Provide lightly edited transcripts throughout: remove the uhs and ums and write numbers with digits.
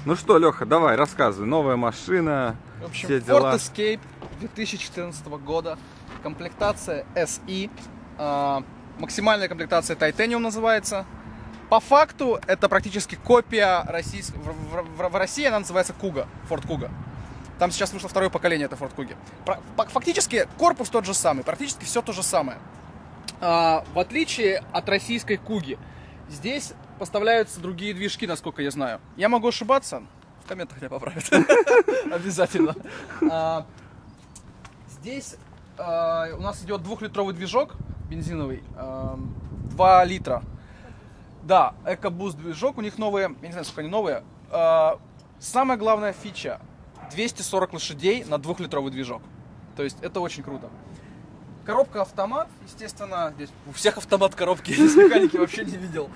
Ну что, Леха, давай, рассказывай. Новая машина, В общем, все дела. Ford Escape 2014 года, комплектация SE, максимальная комплектация Titanium называется. По факту это практически копия российской. В России она называется Kuga, Ford Kuga. Там сейчас вышло второе поколение, это Ford Kuga. Фактически корпус тот же самый, практически все то же самое. В отличие от российской Куги, здесь поставляются другие движки, насколько я знаю. Я могу ошибаться, в комментах меня поправят. Обязательно. Здесь у нас идет 2-литровый движок бензиновый, 2 литра. Да, EcoBoost движок, у них новые, я не знаю, сколько они новые. Самая главная фича: 240 лошадей на 2-литровый движок. То есть это очень круто. Коробка автомат, естественно, здесь у всех автомат коробки, здесь механики вообще не видел.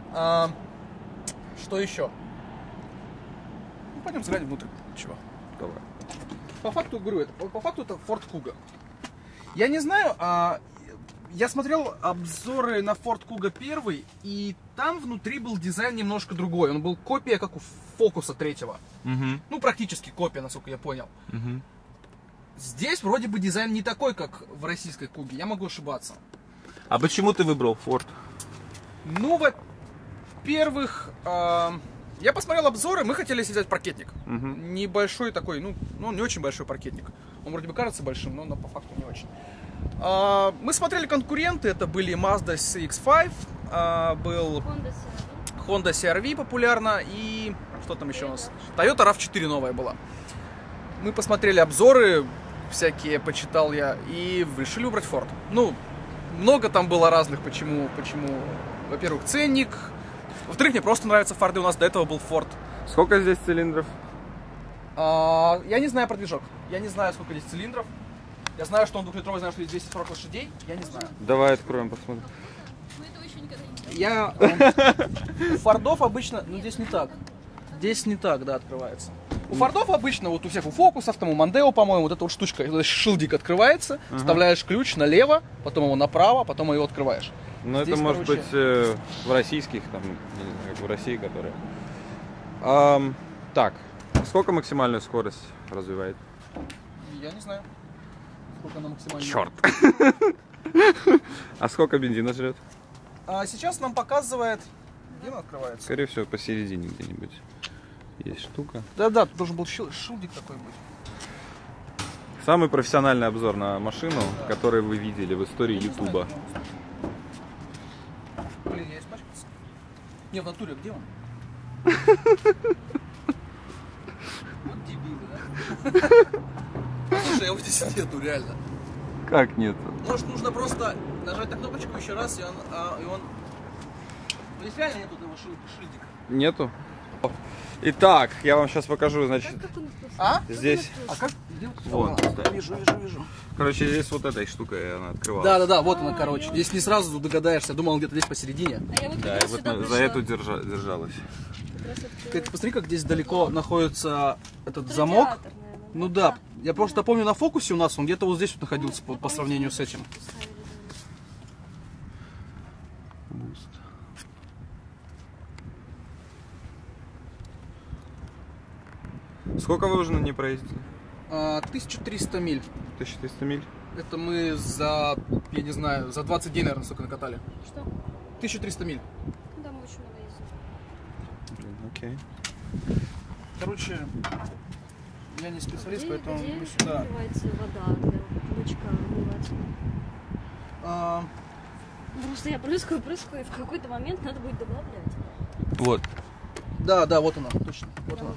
Что еще? Ну, пойдем взглянем внутрь. Чего? Давай. По факту, говорю, по факту это Ford Kuga. Я не знаю, я смотрел обзоры на Ford Kuga 1, и там внутри был дизайн немножко другой. Он был копия, как у Фокуса 3-го. Ну, практически копия, насколько я понял. Здесь вроде бы дизайн не такой, как в российской Куге. Я могу ошибаться. А почему ты выбрал Ford? Ну, во-первых, я посмотрел обзоры, мы хотели взять паркетник. Небольшой такой, ну, не очень большой паркетник. Он вроде бы кажется большим, но по факту не очень. Мы смотрели конкуренты, это были Mazda CX-5, был Honda CR-V популярна, и что там еще у нас? Toyota RAV4 новая была. Мы посмотрели обзоры всякие, почитал я, и решили выбрать Ford. Ну, много там было разных, почему. Во-первых, ценник. Во-вторых, мне просто нравятся Форды, у нас до этого был Ford. Сколько здесь цилиндров? Я не знаю про движок. Я не знаю, сколько здесь цилиндров. Я знаю, что он 2-литровый, знаю, что здесь 240 лошадей. Я не знаю. Давай откроем, посмотрим. Мы этого еще никогда не делали. У Фордов обычно, ну здесь не так. Здесь не так, да, открывается. У Фордов обычно, вот у всех, у Фокусов, там, у Мондео, по-моему, вот эта вот штучка, вот шилдик открывается, вставляешь ключ налево, потом его направо, потом его открываешь. Ну, Здесь, это может короче, быть в российских, там, я не знаю, как в России, которые. Так, сколько максимальную скорость развивает? Я не знаю, сколько она максимально. Черт! А сколько бензина жрет? Сейчас нам показывает, где она открывается? Скорее всего, посередине где-нибудь есть штука. Да-да, тут должен был шилдик такой быть. Самый профессиональный обзор на машину, который вы видели в истории Ютуба. Блин, я испачкался. Не, в натуре, где он? Вот дебилы, да? Слушай, его здесь нету, реально. Как нет? Может, нужно просто нажать на кнопочку еще раз, и он... Ну, здесь реально нету этого шильдика. Нету? Итак, я вам сейчас покажу, значит, здесь, А как? Где? вон, Вижу. короче, здесь вот этой штукой она открывалась. Да, вот она, короче. Здесь не сразу догадаешься, я думал, где-то здесь посередине. А я вот Да, как и раз вот сюда за пришла. эту держалась. Как раз открыла. Ты посмотри, как здесь далеко находится этот Радиатор, замок. наверное, Ну да, я просто помню на Фокусе у нас, он где-то вот здесь вот находился по сравнению с этим. Буст. Сколько вы уже на ней проездили? 1300 миль. 1300 миль? Это мы за, я не знаю, за 20 дней, наверное, столько накатали. Что? 1300 миль. Да, мы очень много ездим. Блин, окей. Короче, я не специалист, Где поэтому мы сюда. открывается вода для бачка омывательного? А, Просто я прыскаю, и в какой-то момент надо будет добавлять. Вот. да, вот она, точно. Вот она.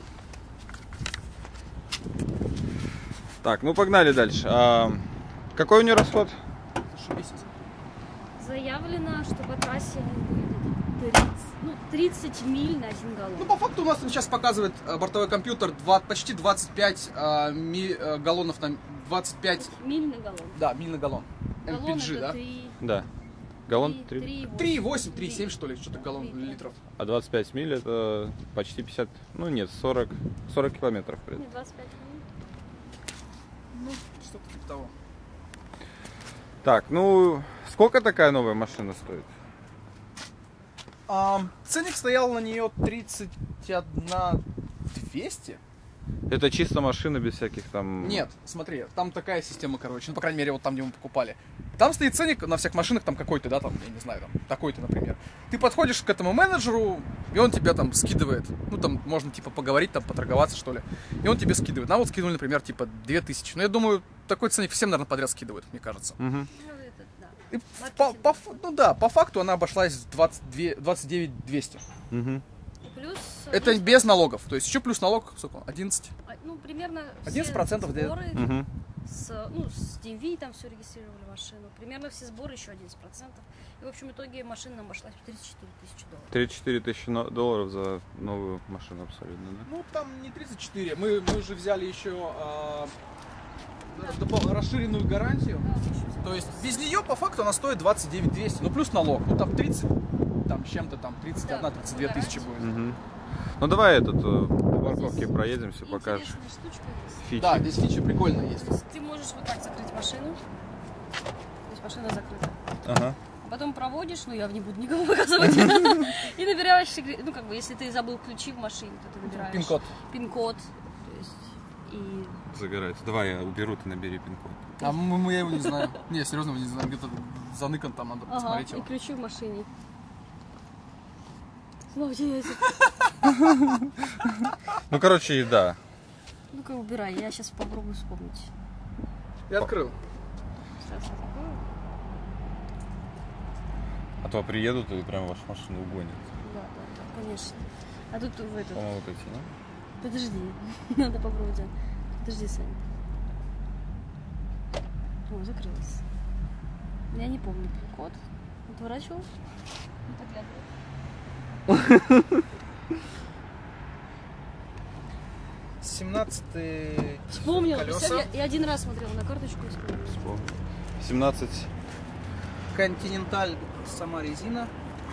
Так, ну погнали дальше. Какой у нее расход? Зашибись. Заявлено, что по трассе будет 30 миль на 1 галлон. Ну, по факту у нас сейчас показывает бортовой компьютер почти 25 галлонов на 25. Миль на галлон. Да, миль на галлон. Галлон MPG, это да? 3, Да. Галлон 3. 3,8, 3,7 что ли, что-то галлон литров. А 25 миль это почти 50, ну нет, 40 километров. не 25 миль. Ну, что-то типа того. Так, ну сколько такая новая машина стоит? Ценник стоял на нее 31 200? Это чисто машина без всяких там... Нет, смотри, там такая система, короче, ну, по крайней мере, вот там, где мы покупали. Там стоит ценник на всех машинах, там какой-то, да, там, я не знаю, там, такой-то, например. Ты подходишь к этому менеджеру, и он тебя там скидывает. Ну, там можно, типа, поговорить, там, поторговаться, что ли. И он тебе скидывает. Нам вот скинули, например, типа, 2000. Ну, я думаю, такой ценник всем, наверное, подряд скидывают, мне кажется. Мгм. И по факту она обошлась в 29 200. Мгм. Плюс... Это без налогов. То есть еще плюс налог, сколько? 11. Ну, примерно 11% все сборы, Мгм. с DMV там все регистрировали машину. Примерно все сборы еще 11%. И, в общем, в итоге машина нам обошлась в 34 тысячи долларов. 34 тысячи долларов за новую машину абсолютно, да? Ну, там не 34. Мы же взяли еще расширенную гарантию. Да, мы еще взяли. То есть без нее по факту она стоит 29 200. Ну, плюс налог. Ну, там 30, там с чем-то там 31-32 тысячи будет. Мгм. Ну давай этот по парковке проедемся, покажешь Интересная штучка есть. фичи. Да, здесь фича прикольная есть. То есть ты можешь вот так закрыть машину. То есть машина закрыта. Ага. Потом проводишь, ну я не буду никому показывать. И набираешь, ну как бы, если ты забыл ключи в машине, то ты набираешь Пин-код. Пин-код. То есть, и Загорается. Давай я уберу, ты набери пин-код. А мы я его не знаем. Не, серьезно, мы не знаем. Где-то заныкан там, надо ага, посмотреть и его. ключи в машине. Молодец. Ну короче, да. Ну-ка убирай, я сейчас попробую вспомнить. Я открыл. Сейчас я закрою. А то приедут и прям вашу машину угонят. Да, конечно. А тут в этот... По-моему, вот эти, да? Подожди, надо попробовать. Подожди, Саня. О, закрылась. Я не помню код. Отворачивал? Не подглядывай. Вспомнил. колеса. Представь, я один раз смотрела на карточку и вспомнила. 17. Континенталь, сама резина.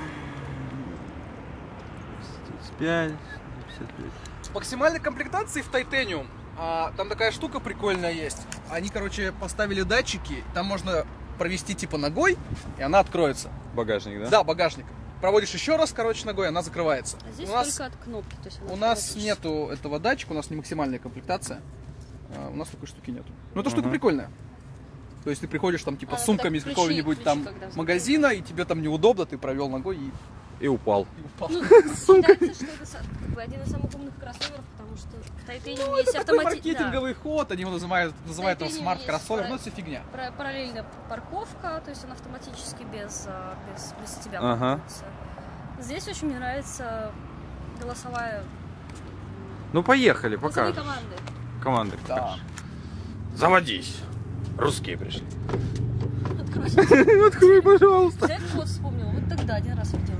35. 55. В максимальной комплектации в Тайтаниум там такая штука прикольная есть. Они, короче, поставили датчики. Там можно провести типа ногой, и она откроется. Багажник, да? Да, багажник. Проводишь еще раз, короче, ногой, она закрывается. А здесь у нас, только от кнопки. То есть она у нас автоматически. нету этого датчика, у нас не максимальная комплектация. У нас такой штуки нету. Но эта штука Ага. прикольная. То есть ты приходишь там типа с А, сумками так из какого-нибудь ключи, там когда магазина, и тебе там неудобно, ты провел ногой и И упал. упал. Ну, считается, что это как бы один из самых умных кроссоверов, потому что в Тайтаниуме есть Такой автоматический... маркетинговый ход, они его называют Тайтаниум там есть смарт-кроссовер, пара- но это все фигня. Параллельно парковка, то есть он автоматически без тебя Ага. паркуется. Здесь очень мне нравится голосовая... Ну поехали, Голосовые покажешь. команды. Команды Да. покажешь. Заводись. Русские пришли. Откройся. Открой, пожалуйста. Я этот код вспомнила, вот тогда один раз видела.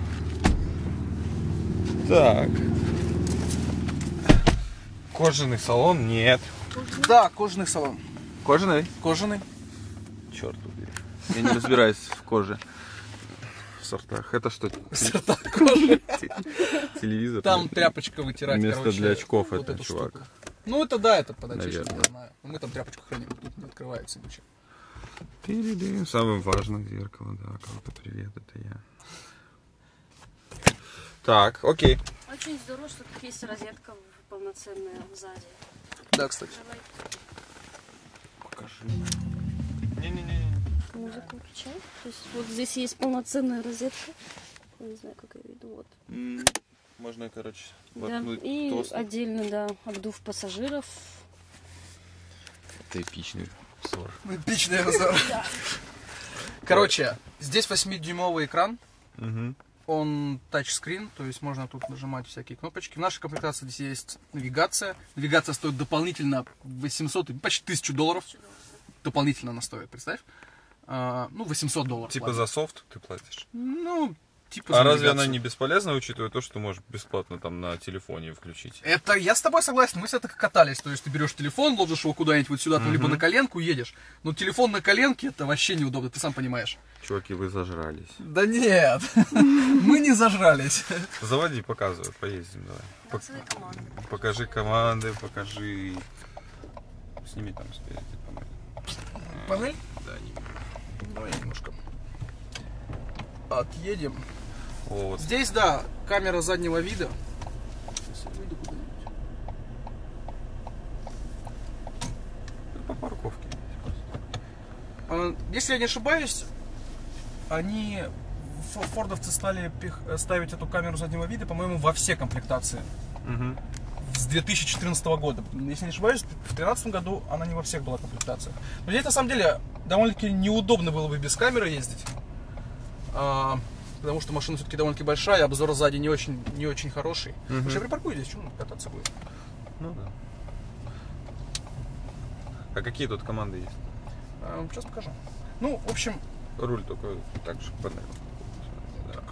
Так. Кожаный салон? Нет. Да, кожаный салон. Кожаный? Кожаный. Черт убери. Я не разбираюсь в коже. В сортах. Это что? Телевизор? Там тряпочка вытирать, Вместо короче, для очков вот это, эту чувак. штуку. Ну это да, это подачечка, Наверное. я знаю. Мы там тряпочку храним, тут не открывается ничего. Пири-ди. Самое важное зеркало, да. Кого-то привет, это я. Так, окей. Очень здорово, что тут есть розетка полноценная сзади. Да, кстати. Давай Покажи. Не-не-не. музыку включай. То есть вот здесь есть полноценная розетка. Я не знаю, как ее видно. Вот. Можно, короче, Да. воткнуть И тост. отдельно, да, обдув пассажиров. Это эпичный взор. Эпичный обзор. Короче, здесь 8-дюймовый экран. Угу. Он тачскрин, то есть можно тут нажимать всякие кнопочки. В нашей комплектации здесь есть навигация. Навигация стоит дополнительно 800, почти $1000. Дополнительно она стоит, представь. Ну, $800. Типа ладно. за софт ты платишь? Ну, типа А за разве навигацию. она не бесполезна, учитывая то, что ты можешь бесплатно там на телефоне включить? Это я с тобой согласен, мы с этого катались. То есть ты берешь телефон, ложишь его куда-нибудь вот сюда, там, либо на коленку и едешь. Но телефон на коленке это вообще неудобно, ты сам понимаешь. Чуваки, вы зажрались. Да нет, мы не зажрались. Заводи, показывай, поездим давай. Голосовые команды. Покажи команды, покажи... Сними там спереди панель. Панель? Да, не... Давай немножко отъедем. О, вот. Здесь, да, камера заднего вида. Сейчас я выйду куда-нибудь. Если я не ошибаюсь, фордовцы стали ставить эту камеру заднего вида, по-моему, во все комплектации. С 2014 года. Если не ошибаюсь, в 2013 году она не во всех была комплектациях. Но здесь, на самом деле, довольно-таки неудобно было бы без камеры ездить. Потому что машина все-таки довольно-таки большая, обзор сзади не очень хороший. Я припаркую здесь, что кататься будет? Ну да. А какие тут команды есть? Сейчас покажу. Ну, в общем... Руль только так же панель. Так.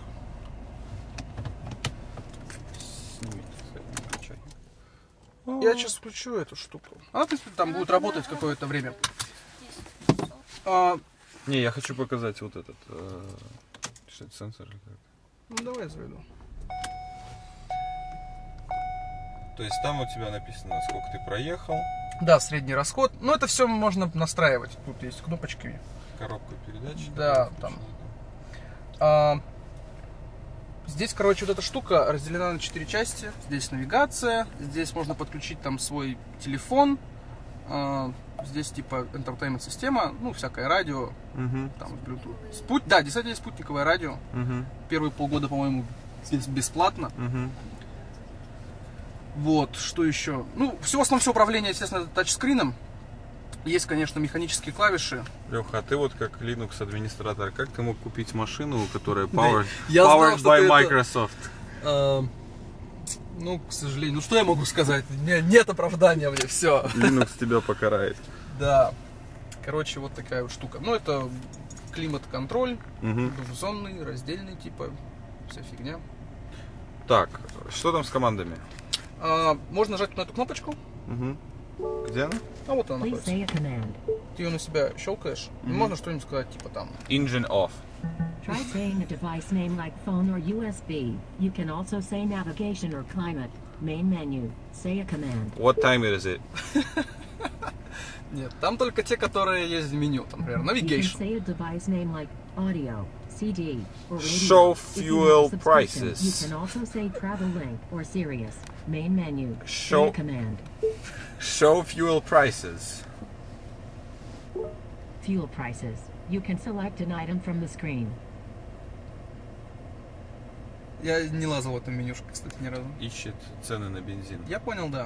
Я сейчас включу эту штуку. Она, в принципе, там будет работать какое-то время. Не, я хочу показать вот этот... Что это, сенсор или как? Ну, давай я заведу. То есть там у тебя написано, сколько ты проехал. Да, средний расход. Но это все можно настраивать. Тут есть кнопочки. Коробка передач. Да, там. Здесь, короче, вот эта штука разделена на 4 части. Здесь навигация. Здесь можно подключить там свой телефон. Здесь типа entertainment система, ну, всякое радио, там, Bluetooth. Да, действительно спутниковое радио. Первые полгода, по-моему, здесь бесплатно. Вот, что еще? Ну, все в основном все управление, естественно, тачскрином. Есть, конечно, механические клавиши. Леха, а ты вот как Linux администратор, как ты мог купить машину, которая powered by Microsoft? Ну, к сожалению, ну что я могу сказать? Нет оправдания мне, все. Linux тебя покарает. Да. Короче, вот такая вот штука. Ну, это климат-контроль, двухзонный, раздельный, типа, вся фигня. Так, что там с командами? Можно нажать на эту кнопочку. Где она? А вот она находится. Ты ее на себя щелкаешь. И можно что-нибудь сказать, типа там. Engine off. Try saying a device name like phone or USB. You can also say navigation or climate. Main menu. Say a command. What time is it? Нет, там только те, которые есть в меню. Там, например, navigation. You can say a device name like audio, CD, or radio. Show fuel prices. You can also say travel link or Sirius. Main menu. Show Say a command. Show fuel prices. Fuel prices. You can select an item from the screen. Я не лазал в этом менюшке, кстати, ни разу. Ищет цены на бензин. Я понял, да.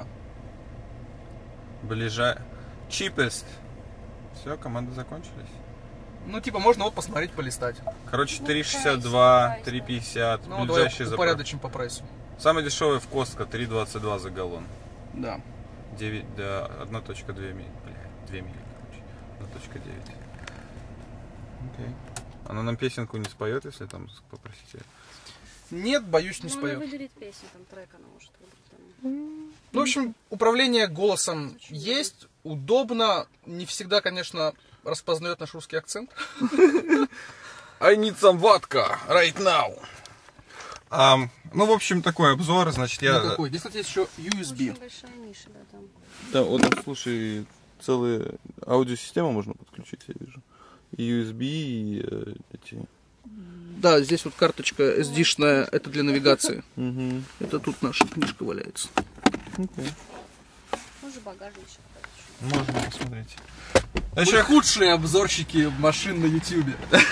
Cheapest. Все, команды закончились. Ну, типа, можно вот посмотреть, полистать. Короче, 3,62, 3,50. Ну, ближайший давай заправ. упорядочим по прайсу. Самый дешевый в Costco 3,22 за галлон. Да. 9, да, 1.2 мили. Бля, 2 мили, короче. 1.9. Окей. Она нам песенку не споет, если там попросить ее? Нет, боюсь, не Ну, споет. она выберет песню, там трек она может выбрать. Там. Ну, в общем, управление голосом есть, удобно. Не всегда, конечно, распознает наш русский акцент. I need some vodka right now. Ну, в общем, такой обзор, значит, я... Ну, какой? Здесь, кстати, есть еще USB. Очень большая ниша, да, там. Да, вот там, слушай, целую аудиосистему можно подключить, я вижу. И USB, и эти... Да, здесь вот карточка SD-шная, это для навигации. Это тут наша книжка валяется. Может, багажничек. Можно посмотреть. Мы худшие обзорщики машин на YouTube.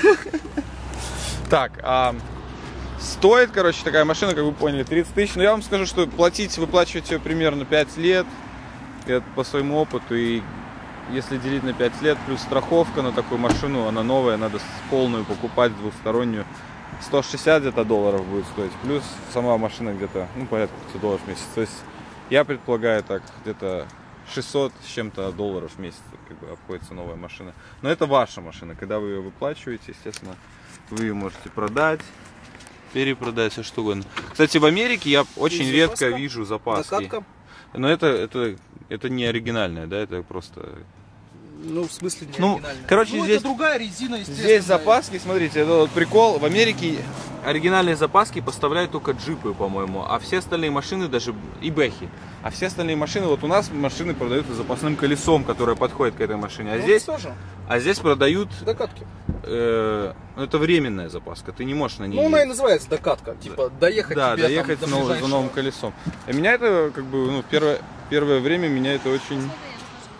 Так, стоит, короче, такая машина, как вы поняли, 30 тысяч. Но я вам скажу, что выплачивать ее примерно 5 лет. Это по своему опыту. И если делить на 5 лет, плюс страховка на такую машину, она новая, надо полную покупать, двухстороннюю. 160 где-то долларов будет стоить. Плюс сама машина где-то, ну, порядка $500 в месяц. То есть я предполагаю так, где-то 600 с чем-то долларов в месяц как бы обходится новая машина. Но это ваша машина. Когда вы ее выплачиваете, естественно, вы ее можете продать, перепродать, все что угодно. Кстати, в Америке я очень редко вижу запаски. Закатка. Но это не оригинальное, да, это просто... Ну, в смысле, не Ну, оригинальная. короче, Ну, здесь- это другая резина, естественно. Здесь запаски, смотрите, это вот прикол. В Америке оригинальные запаски поставляют только джипы, по-моему, а все остальные машины, даже и бэхи. А все остальные машины, вот у нас машины продаются с запасным колесом, которое подходит к этой машине. А здесь продают, Докатки. это временная запаска, ты не можешь на ней Ну, она и ездить. называется докатка. Типа, доехать Да, тебе доехать там, за до ближайшего. новым колесом. И меня это, как бы, ну, первое время меня это очень...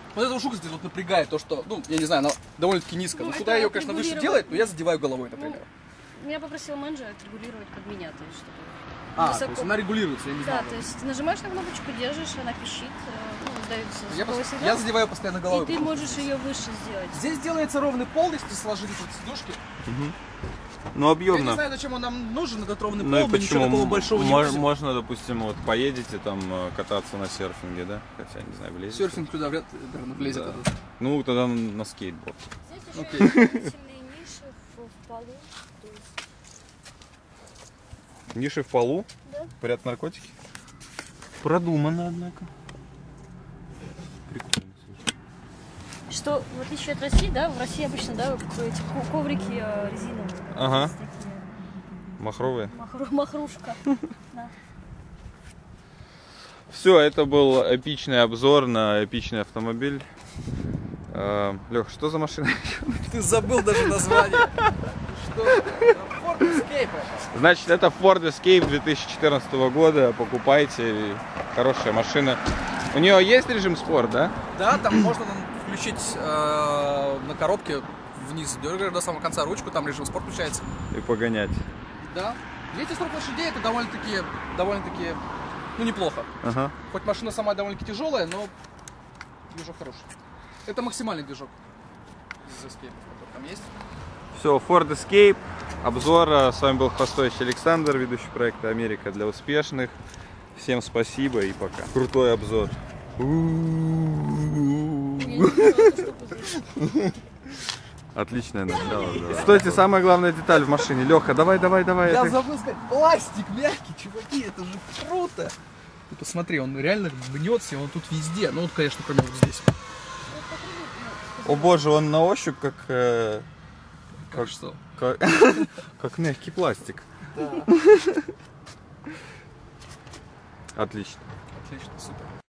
Вот эта штука здесь вот напрягает, то что, ну, я не знаю, она довольно-таки низко. Ну, Ну, куда это ее, конечно, выше отрегулировать. делает, но я задеваю головой, например. Меня попросил менеджер отрегулировать под меня, то есть чтобы То высоко. есть она регулируется, я не Да, знаю. то есть ты нажимаешь на кнопочку, держишь, она пищит, ну, дается Я, звуковой я сигнал, задеваю постоянно головой. и ты можешь ее выше сделать. Здесь делается ровный пол, если сложить эти сидушки. Ну, Я объемно. не знаю, зачем он нам нужен, этот ровный Ну и пол, мы ничего почему? такого большого не возим. Можно, допустим, вот поедете там кататься на серфинге, да? Хотя, не знаю, влезете. Серфинг туда вряд ли, наверное, влезет. Да. этот. Ну, тогда на скейтборд. Здесь еще Окей. дополнительные ниши в полу, то есть, Ниши в полу? да. Поряд наркотики? Продумано, однако. Прикольно. Что, в отличие от России, да, в России обычно, да, эти коврики резиновые. Ага. Здесь такие, Махровые. махрушка. Да. Все, это был эпичный обзор на эпичный автомобиль. Лех, что за машина? Ты забыл даже название. Что? Ford Escape. Значит, это Ford Escape 2014 года. Покупайте. Хорошая машина. У нее есть режим спорт, да? Да, там можно включить на коробке вниз, дергаешь до самого конца ручку, там режим спорт включается. И погонять. Да. 240 лошадей, это довольно-таки, ну, неплохо. Ага. Хоть машина сама довольно-таки тяжелая, но движок хороший. Это максимальный движок из Escape, который там есть. Все, Ford Escape. Обзор. С вами был Хвостович Александр, ведущий проекта «Америка для успешных». Всем спасибо и пока. Крутой обзор. Отличное начало. Да. Стойте, самая главная деталь в машине. Леха, давай. Я это- забыл сказать, пластик мягкий, чуваки, это же круто. Ты посмотри, он реально гнется, и он тут везде. Ну, вот, конечно, кроме вот здесь. О боже, он на ощупь как Что? как мягкий пластик. Да. Отлично. Отлично, супер.